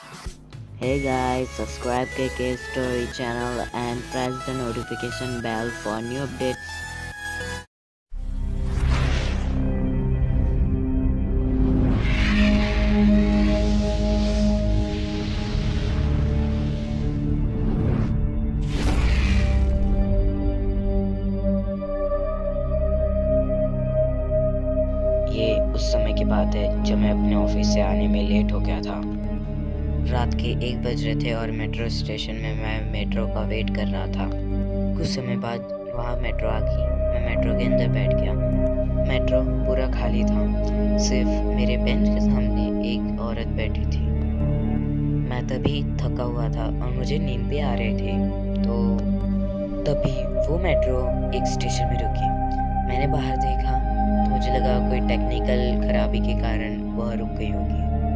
Hey guys, subscribe KK Story channel and press the notification bell for new updates. ये उस समय की बात है जब मैं अपने ऑफिस से आने में लेट हो गया था। रात के 1 बज रहे थे और मेट्रो स्टेशन में मैं मेट्रो का वेट कर रहा था। कुछ समय बाद वहाँ मेट्रो आ गई। मैं मेट्रो के अंदर बैठ गया। मेट्रो पूरा खाली था, सिर्फ मेरे बेंच के सामने एक औरत बैठी थी। मैं तभी थका हुआ था और मुझे नींद भी आ रही थी। तो तभी वो मेट्रो एक स्टेशन में रुकी। मैंने बाहर देखा तो मुझे लगा कोई टेक्निकल खराबी के कारण वह रुक गई होगी।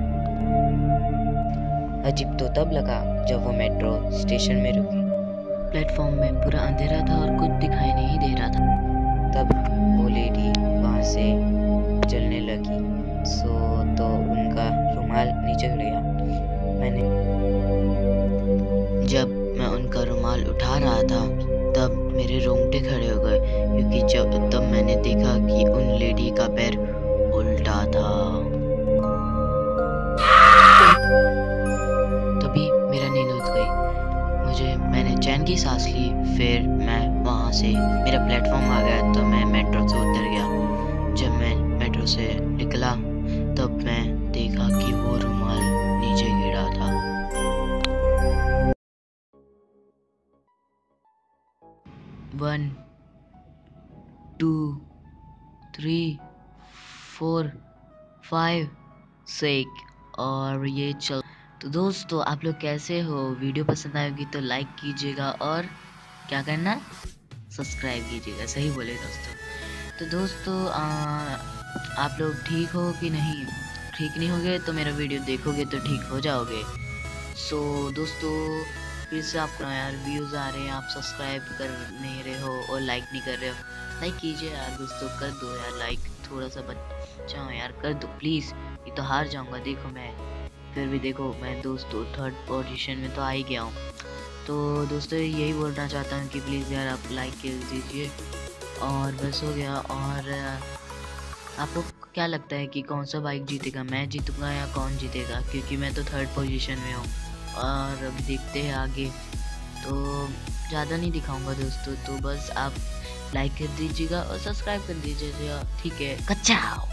अजीब तो तब लगा जब वो मेट्रो स्टेशन में रुकी। प्लेटफॉर्म में पूरा अंधेरा था और कुछ दिखाई नहीं दे रहा था। तब वो लेडी वहाँ से चलने लगी। तो उनका रुमाल नीचे गिर गया। जब मैं उनका रुमाल उठा रहा था तब मेरे रोंगटे खड़े हो गए, क्योंकि तब मैंने देखा कि उन लेडी का पैर उल्टा था। तभी मेरा नींद उड़ गई। मैंने चैन की सांस ली। फिर मैं वहाँ से मेरा प्लेटफॉर्म आ गया तो मैं मेट्रो से उतर गया। जब मैं मेट्रो से निकला तब मैं देखा कि वो रुमाल नीचे गिरा था। 1 2 3 4 5 6 और ये चल। तो दोस्तों, आप लोग कैसे हो? वीडियो पसंद आएगी तो लाइक कीजिएगा और क्या करना, सब्सक्राइब कीजिएगा। सही बोले दोस्तों। तो दोस्तों, आप लोग ठीक हो कि नहीं? ठीक नहीं होगे तो मेरा वीडियो देखोगे तो ठीक हो जाओगे। सो दोस्तों, फिर से आपको यार व्यूज़ आ रहे हैं, आप सब्सक्राइब कर नहीं रहे हो और लाइक नहीं कर रहे हो। लाइक कीजिए यार दोस्तों, कर दो यार लाइक, थोड़ा सा बच्चा हूँ यार, कर दो प्लीज़। ये तो हार जाऊँगा। देखो मैं फिर भी देखो, मैं दोस्तों 3rd पोजीशन में तो आ ही गया हूँ। तो दोस्तों यही बोलना चाहता हूँ कि प्लीज़ यार आप लाइक कर दीजिए और बस हो गया। और आपको क्या लगता है कि कौन सा बाइक जीतेगा, मैं जीतूंगा या कौन जीतेगा? क्योंकि मैं तो 3rd पोजीशन में हूँ और अभी देखते हैं आगे। तो ज़्यादा नहीं दिखाऊंगा दोस्तों, तो बस आप लाइक कर दीजिएगा और सब्सक्राइब कर दीजिएगा। ठीक है, कच्चा।